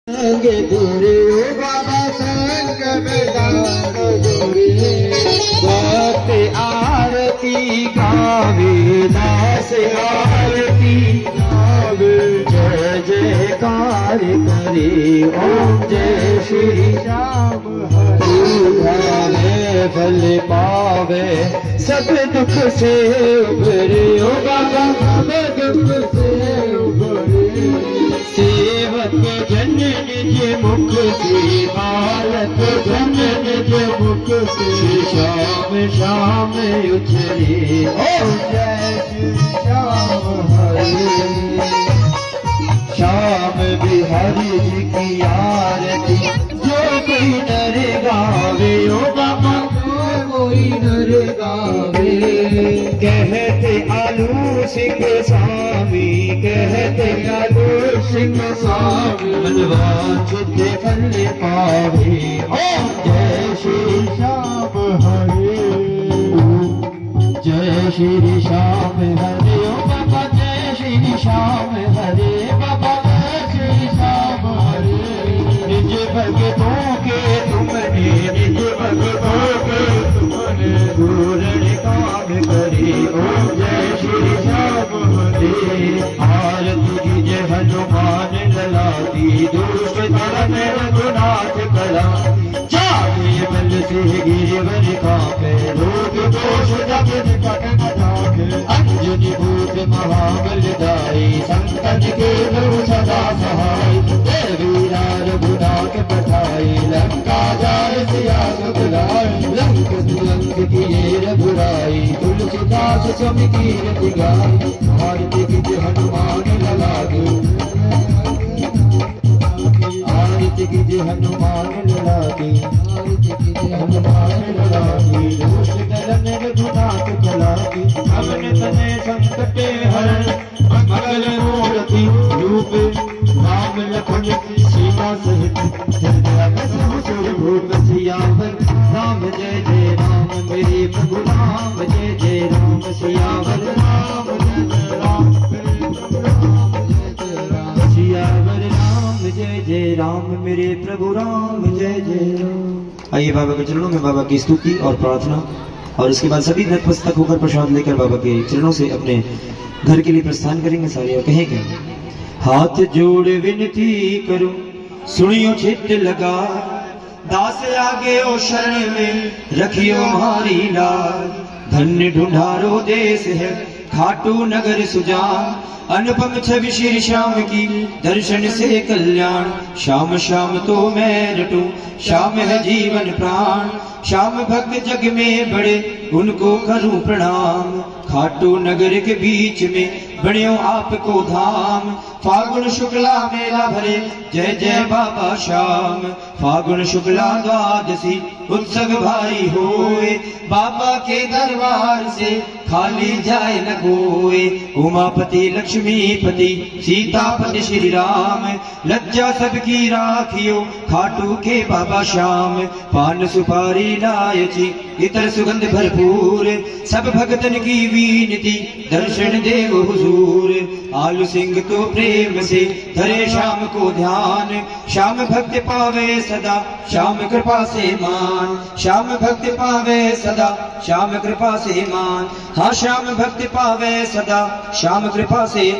संग गुरु बाबा संग बेदांग गुरु भक्त आरती गावे दास आरती गावे जय जयकार करे ओम जय श्री राम हरे फल पावे सब दुख से उबरे ओ बाबा सब दुख से उबरे सेवक जन निज मुख से बालक जन निज मुख से श्याम श्याम उछरे ओम जय श्री श्याम हरे श्याम बिहारी जी की आरती जो कोई नर गावे ओ बाबा कोई नर गावे कहते आलू सिंह स्वामी कहते आलू सिंह स्वामी मनवांछित फल पावे ओम जय श्री श्याम हरे जय श्री श्याम हरे ओ बाबा जय श्री श्याम हरे बाबा जय श्री श्याम हरे निज भगतों के तुमने निज भगतों के तुमने पूर्ण काम करे ओम जय श्री श्याम हरे आरती कीजे हनुमान लला की दुष्ट धर्म रघुनाथ कला चाहे बल से गिरवर कापे रोग दोष जब निकट न जाके अंजनी भूत महाबल दाई संकट के लो सदा सहाय वीरा रघुनाथ पठाई लंका जाय सिया सुखदाई लंक दुलंक किए रघुराई तुलसीदास स्वामी की रति गाई आरती कीजे हनुमान लला की आरती कीजे हनुमान लला की हनुमान लला की दुष्ट दलन रघुनाथ कला की अवन तने संकट हरण मंगल मूर्ति रूप राम लखन सीता सहित हृदय बसु भूप सियावर राम जय जय राम मेरे प्रभु राम जय जय राम सियावर राम जय जय राम सियावर राम जय जय राम मेरे प्रभु राम जय जय राम। आइए बाबा के चरणों में बाबा की स्तुति और प्रार्थना और इसके बाद सभी नतमस्तक होकर प्रसाद लेकर बाबा के चरणों से अपने घर के लिए प्रस्थान करेंगे सारे और कहेंगे हाथ जोड़ विनती करूं सुनियो चित्त लगा दास आगे ओ शरण में रखियो हमारी लाज धन्य ढूंढारो देश है खाटू नगर सुजान अनुपम छवि श्री श्याम की दर्शन से कल्याण श्याम श्याम तो मैं रटूं श्याम है जीवन प्राण श्याम भक्त जग में बड़े उनको करूं प्रणाम खाटू नगर के बीच में बनियो आपको धाम फागुन शुक्ला मेला भरे जय जय बाबा श्याम फागुन शुक्ला द्वादशी उत्सव भारी होए बाबा के दरबार से खाली जाए न कोई उमापति लक्ष्मीपति सीतापति श्री राम लज्जा सबकी राखियो खाटू के बाबा श्याम पान सुपारी लायची इतर सुगंध भरपूर सब भगतन की विनती दर्शन देव हुजूर आलू सिंह तो प्रेम से धरे श्याम को ध्यान श्याम भक्त पावे सदा श्याम कृपा से मान श्याम भक्त पावे सदा श्याम कृपा से मान हाँ श्याम भक्त पावे सदा श्याम कृपा से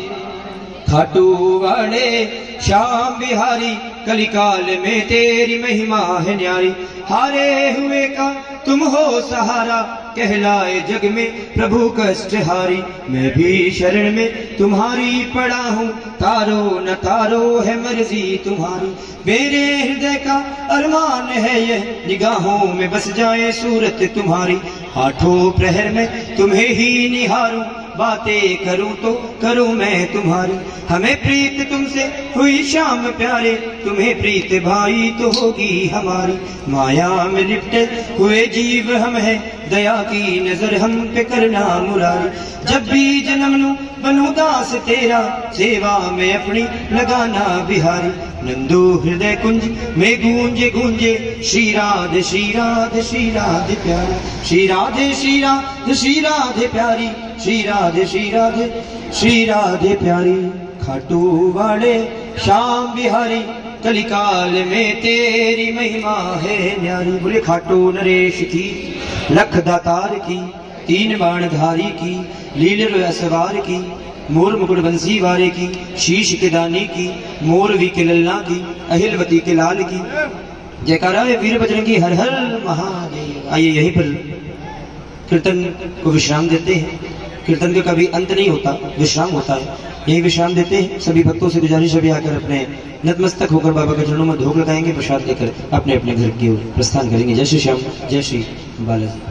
खाटू वाले श्याम बिहारी कलिकाल में तेरी महिमा है न्यारी हारे हुए का तुम हो सहारा कहलाए जग में प्रभु कष्ट हारी मैं भी शरण में तुम्हारी पड़ा हूँ तारो न तारो है मर्जी तुम्हारी मेरे हृदय का अरमान है यह निगाहों में बस जाए सूरत तुम्हारी आठों प्रहर में तुम्हें ही निहारूं बातें करूं तो करूं मैं तुम्हारी हमें प्रीत तुमसे हुई श्याम प्यारे तुम्हें प्रीत भाई तो होगी हमारी माया में लिपटे हुए जीव हम हैं दया की नजर हम पे करना मुरारी जब भी जन्म लूं बनूं दास तेरा सेवा में अपनी लगाना बिहारी नंदू हृदय कुंज में गूंजे गूंजे श्री राधे श्री राधे श्री राधे प्यारी श्री राधे श्री राधे श्री राधे प्यारी श्री राधे श्री राधे श्री राधे प्यारी खाटू वाले श्याम बिहारी कलिकाल में तेरी महिमा है न्यारी। बोले खाटू नरेश की, लख दातार की, तीन बाण धारी की, लील असवार की, मोर मुकुट बंसी वारे की, शीश के दानी की, मोरवी के लल्ला की, अहिलवती के लाल की। जयकारा है वीर बजरंगी हर हर महादेव। आइए यहीं पर कीर्तन को विश्राम देते हैं। कीर्तन का कभी अंत नहीं होता, विश्राम होता है, यही विश्राम देते हैं। सभी भक्तों से गुजारिश अभी आकर अपने नतमस्तक होकर बाबा के चरणों में धोख लगाएंगे, प्रसाद लेकर अपने अपने घर की ओर प्रस्थान करेंगे। जय श्री श्याम, जय श्री बालाजी।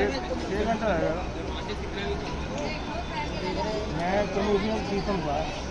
मैं चलो उसमें